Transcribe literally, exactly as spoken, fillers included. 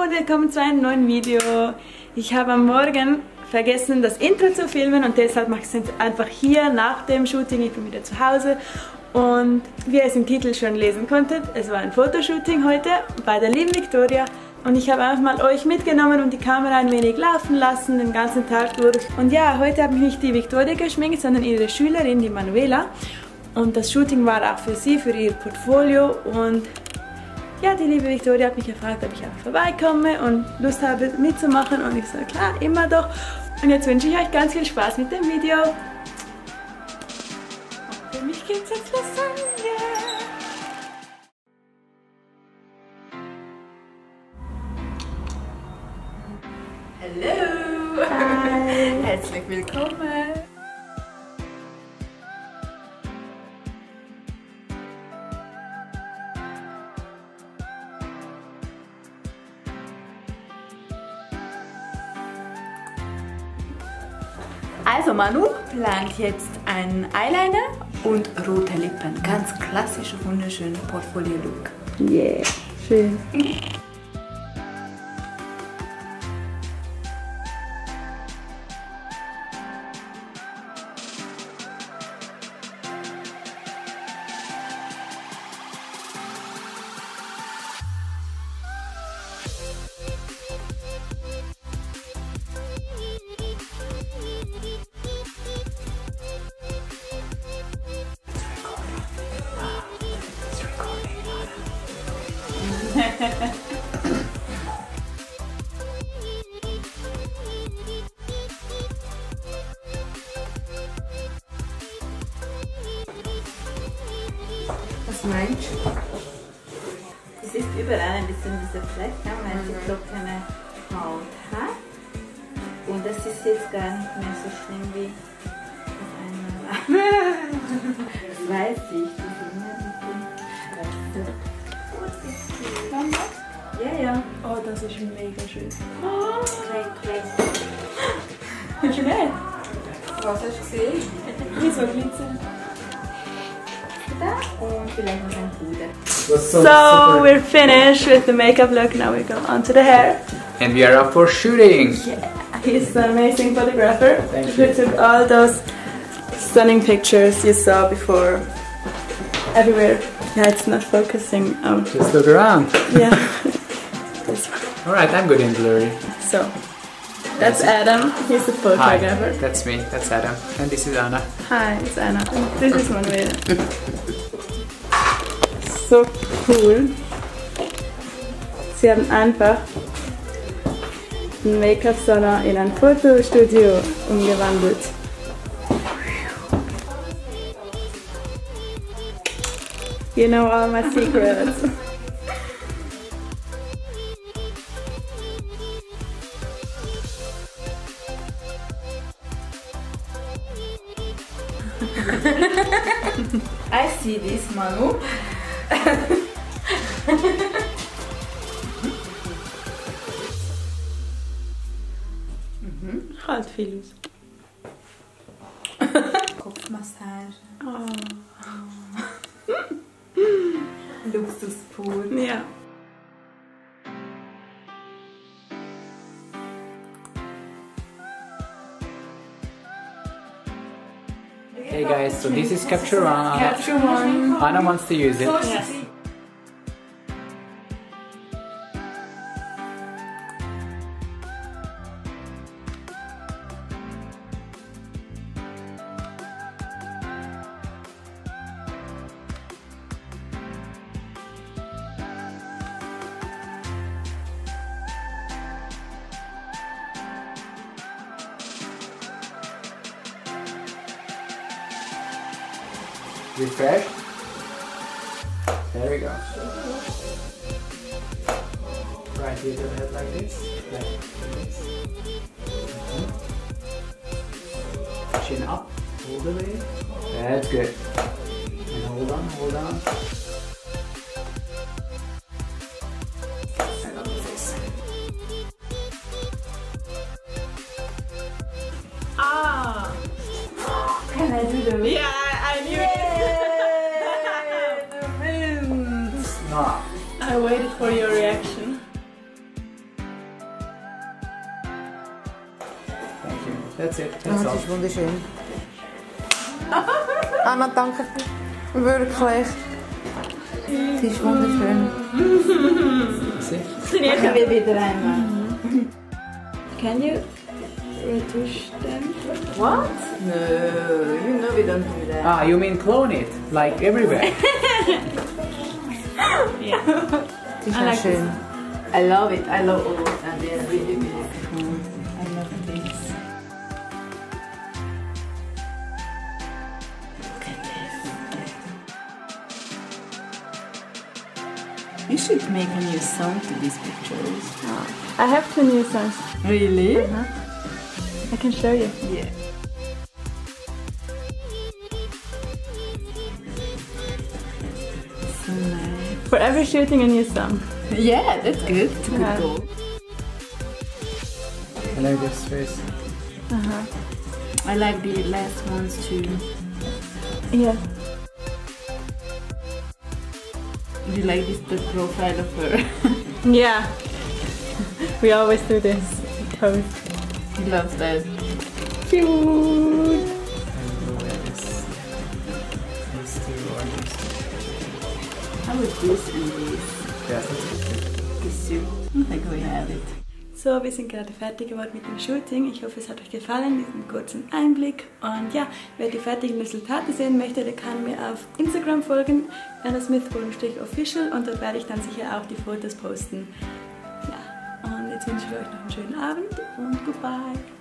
und willkommen zu einem neuen Video. Ich habe am Morgen vergessen, das Intro zu filmen und deshalb mache ich es jetzt einfach hier nach dem Shooting. Ich bin wieder zu Hause und wie ihr es im Titel schon lesen konntet, es war ein Fotoshooting heute bei der lieben Victoria und ich habe einfach mal euch mitgenommen und die Kamera ein wenig laufen lassen, den ganzen Tag durch. Und ja, heute habe ich nicht die Victoria geschminkt, sondern ihre Schülerin, die Manuela. Und das Shooting war auch für sie, für ihr Portfolio. Und ja, die liebe Victoria hat mich gefragt, ob ich auch vorbeikomme und Lust habe mitzumachen. Und ich sage, klar, immer doch. Und jetzt wünsche ich euch ganz viel Spaß mit dem Video. Und für mich gibt es jetzt Lasagne. Hallo! Hi! Herzlich willkommen! Also Manu plant jetzt einen Eyeliner und rote Lippen. Ganz klassisch, wunderschön Portfolio-Look. Yeah, schön. Was meinst du? Es ist überall ein bisschen dieser Fleck, ja, weil sie trockene Haut hat. Und das ist jetzt gar nicht mehr so schlimm wie das einmal war. Das weiß ich, die Finger mit dem Weißt du? Ja, ja. Oh, das ist mega schön. Oh, klein, klein. Schön. Was hast du gesehen? Wie so Glitzer. Und vielleicht noch ein Puder. So, we're finished with the makeup look. Now we go on to the hair. And we are up for shooting! Yeah, he's an amazing photographer. Thank He you. took all those stunning pictures you saw before. Everywhere. Yeah, it's not focusing. Oh, Just look around. yeah. This one. Alright, I'm good in blurry. So, that's Adam. He's the Hi, photographer. that's me, that's Adam. And this is Anna. Hi, it's Anna. This is Manuela. So cool. Sie haben einfach ein Make-up-Salon in ein Fotostudio umgewandelt. You know all my secrets. I see this, Manu. Halt viel aus. Kopfmassage. Oh. Luxus pur. Ja. Hey guys, so this is Capture One. Capture one. Anna wants to use it. Yes. Refresh. There we go. Right here, your head like this. Like this. Mhm. Chin up, all the way. That's good. And hold on, hold on. And on the face. Ah! Can I do the Yeah, I knew it! the rim? Ah. I waited for your reaction. That's it. Oh, That's das all. ist wunderschön. Anna, danke. Wirklich. Das ist wunderschön. See? Machen wir wieder einmal. Can you retouch them? What? No, you know we don't do that. Ah, you mean clone it? Like everywhere? Yeah. Das ist I auch like schön. I love it. I love all of them. They are really beautiful. I love this. Look at this. You should make a new song to these pictures. I have two new songs. Really? I can show you. Yeah. So nice. For every shooting, a new song. Yeah, that's good. It's a good Yeah. goal. I like this face. I like the last ones too. Yeah. You like this the profile of her? Yeah. We always do this pose. He loves that. Cute. And we'll wear this. These two or these two. How is this and this? Yeah, that's it. This too. I think we have it. So, wir sind gerade fertig geworden mit dem Shooting. Ich hoffe, es hat euch gefallen, diesen kurzen Einblick. Und ja, wer die fertigen Resultate sehen möchte, der kann mir auf Instagram folgen, anna smith official, und dort werde ich dann sicher auch die Fotos posten. Ja, und jetzt wünsche ich euch noch einen schönen Abend und goodbye.